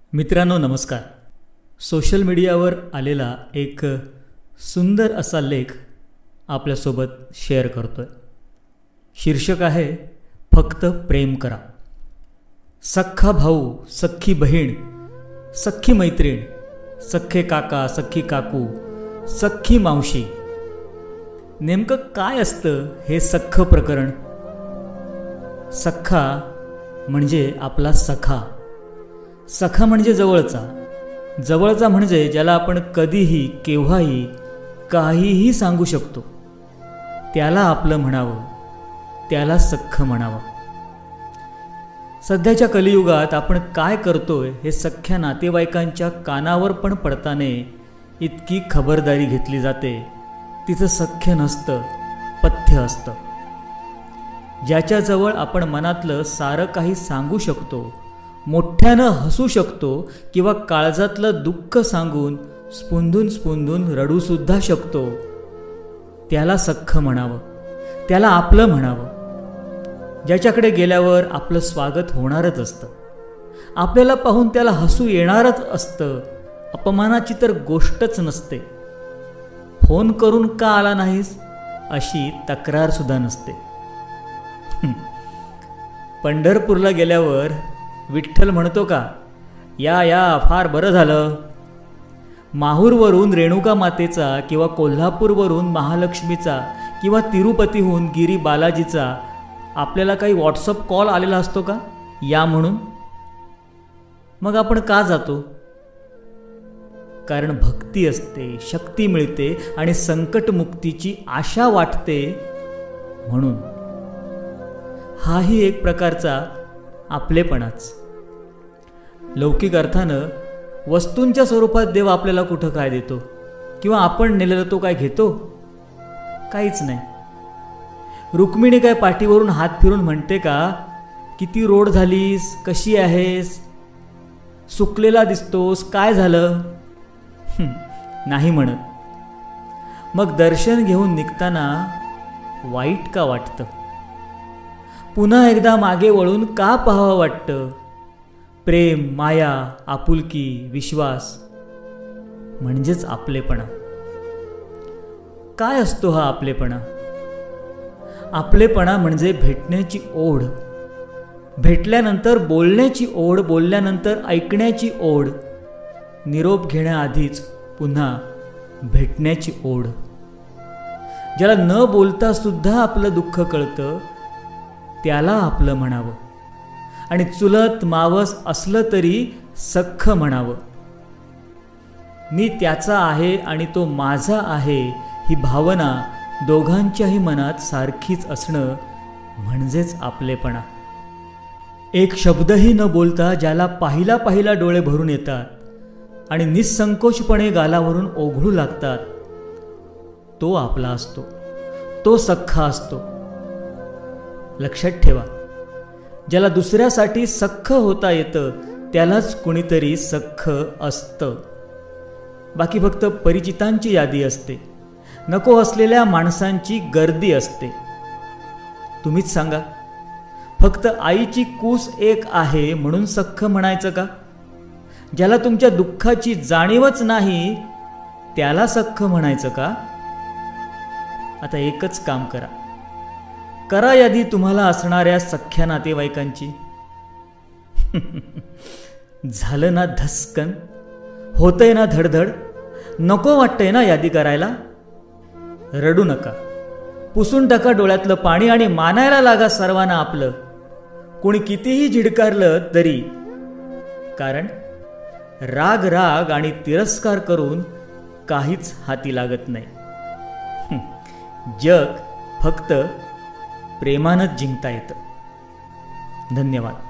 मित्रांनो नमस्कार. सोशल मीडियावर आलेला एक सुंदर असा लेख आपल्यासोबत शेअर करतोय. शीर्षक आहे फक्त प्रेम करा. सख्खा भाऊ, सख्खी बहीण, सख्खी मैत्रीण, सख्खे काका, सख्खी काकू, सख्खी मावशी. नेमकं काय असतं हे सख्ख प्रकरण? सख्खा म्हणजे आपला सखा. सखा म्हणजे जवळचा. जवळचा म्हणजे ज्याला आपण कधीही केव्हाही काहीही सांगू शकतो. त्याला आपलं म्हणावं, त्याला सख्ख म्हणावं. सध्याच्या कलियुगात आपण काय करतोय हे सख्ख्या नातेवाईकांच्या कानावर पण पडताना इतकी खबरदारी घेतली जाते. तिथं सख्य नसतं, पथ्य असतं. ज्याच्याजवळ आपण मनातलं सारं काही सांगू शकतो, मोठ्यानं हसू शकतो किंवा काळजातलं दुःख सांगून स्पुंदून स्पुंदून रडूसुद्धा शकतो, त्याला सख्ख म्हणावं, त्याला आपलं म्हणावं. ज्याच्याकडे गेल्यावर आपलं स्वागत होणारच असतं, आपल्याला पाहून त्याला हसू येणारच असतं. अपमानाची तर गोष्टच नसते. फोन करून का आला नाहीस अशी तक्रारसुद्धा नसते. पंढरपूरला गेल्यावर विठ्ठल म्हणतो का, या या फार बरं झालं. माहूरवरून रेणुका मातेचा किंवा कोल्हापूरवरून महालक्ष्मीचा किंवा तिरुपतीहून गिरी बालाजीचा आपल्याला काही व्हॉट्सअप कॉल आलेला असतो का या म्हणून? मग आपण का जातो? कारण भक्ती असते, शक्ती मिळते आणि संकटमुक्तीची आशा वाटते म्हणून. हाही एक प्रकारचा आपलेपणाच. लौकिक अर्थानं वस्तूंच्या स्वरूपात देव आपल्याला कुठं काय देतो किंवा आपण नेलेलं तो काय घेतो? काहीच नाही. रुक्मिणी काय पाठीवरून हात फिरून म्हणते का, किती रोड झालीस, कशी आहेस, सुकलेला दिसतोस, काय झालं? नाही म्हणत. मग दर्शन घेऊन निघताना वाईट का वाटतं? पुन्हा एकदा मागे वळून का पाहावं वाटतं? प्रेम, माया, आपुलकी, विश्वास म्हणजेच आपलेपणा. काय असतो हा आपलेपणा? आपलेपणा म्हणजे भेटण्याची ओढ, भेटल्यानंतर बोलण्याची ओढ, बोलल्यानंतर ऐकण्याची ओढ, निरोप घेण्याआधीच पुन्हा भेटण्याची ओढ. ज्याला न बोलता सुद्धा आपलं दुःख कळतं त्याला आपलं म्हणावं आणि चुलत मावस असलं तरी सख्ख म्हणावं. मी त्याचा आहे आणि तो माझा आहे ही भावना दोघांच्याही मनात सारखीच असणं म्हणजेच आपलेपणा. एक शब्दही न बोलता ज्याला पाहिला पाहिला डोळे भरून येतात आणि निसंकोचपणे गालावरून ओघळू लागतात, तो आपला असतो, तो सख्खा असतो. लक्षात ठेवा, ज्याला दुसऱ्यासाठी सख्ख होता येतं त्यालाच कुणीतरी सख्ख असतं. बाकी फक्त परिचितांची यादी असते, नको असलेल्या माणसांची गर्दी असते. तुम्हीच सांगा, फक्त आईची कूस एक आहे म्हणून सख्ख म्हणायचं का? ज्याला तुमच्या दुःखाची जाणीवच नाही त्याला सख्ख म्हणायचं का? आता एकच काम करा, करा यादी तुम्हाला असणाऱ्या सख्ख्या नातेवाईकांची. झालं ना धस्कन, होतंय ना धडधड, नको वाटतंय ना यादी करायला? रडू नका, पुसून टाका डोळ्यातलं पाणी आणि मानायला लागा सर्वांना आपलं, कोणी कितीही झिडकारलं तरी. कारण राग राग आणि तिरस्कार करून काहीच हाती लागत नाही. जग फक्त प्रेमानंच जिंकता येतं. धन्यवाद.